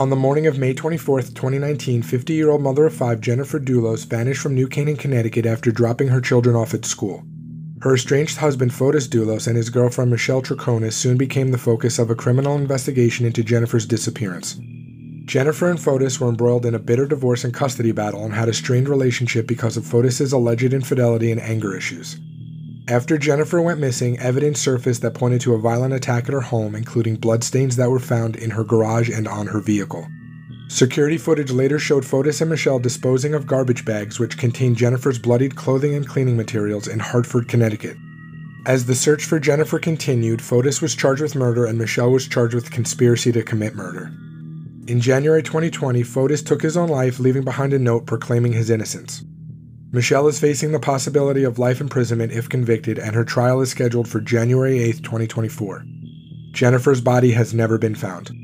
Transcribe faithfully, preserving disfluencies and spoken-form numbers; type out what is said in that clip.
On the morning of May twenty-fourth, twenty nineteen, fifty-year-old mother of five Jennifer Dulos vanished from New Canaan, Connecticut after dropping her children off at school. Her estranged husband Fotis Dulos and his girlfriend Michelle Troconis soon became the focus of a criminal investigation into Jennifer's disappearance. Jennifer and Fotis were embroiled in a bitter divorce and custody battle and had a strained relationship because of Fotis' alleged infidelity and anger issues. After Jennifer went missing, evidence surfaced that pointed to a violent attack at her home, including bloodstains that were found in her garage and on her vehicle. Security footage later showed Fotis and Michelle disposing of garbage bags which contained Jennifer's bloodied clothing and cleaning materials in Hartford, Connecticut. As the search for Jennifer continued, Fotis was charged with murder and Michelle was charged with conspiracy to commit murder. In January twenty twenty, Fotis took his own life, leaving behind a note proclaiming his innocence. Michelle is facing the possibility of life imprisonment if convicted, and her trial is scheduled for January eighth, twenty twenty-four. Jennifer's body has never been found.